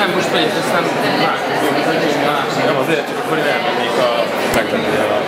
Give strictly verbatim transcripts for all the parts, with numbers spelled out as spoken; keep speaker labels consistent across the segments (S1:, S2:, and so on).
S1: Nem, most megyek, aztán látunk, hogy én másik. Nem azért, csak akkor én elmennék a megvenni a...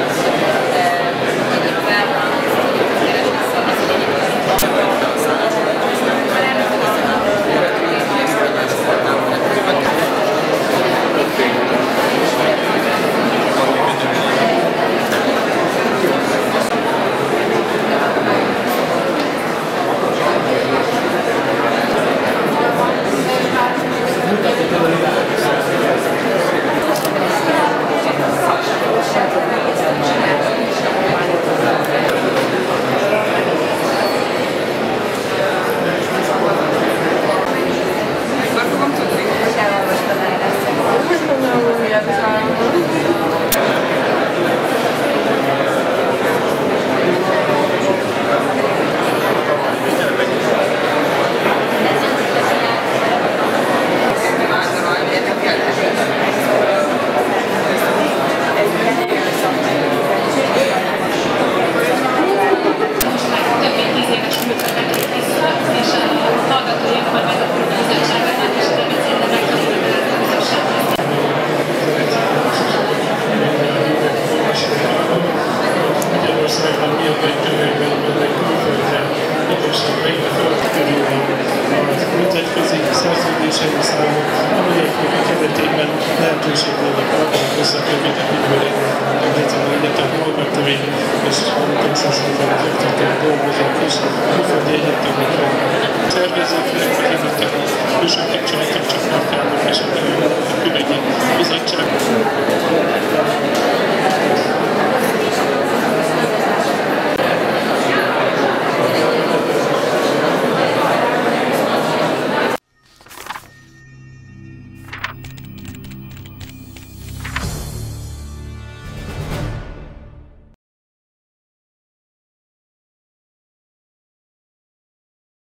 S2: szerződéseim számok, amelyeknek a keretében lehetőség vannak arra, hogy összekövetek ügyvelek a Egyetemi Egyetem hallgatói, és Texasban az oktatók dolgozók is, külföldi egyetemekre szervezőknek, hívottak, külsőknek csináltak csak markának, és a külügyi bizottság.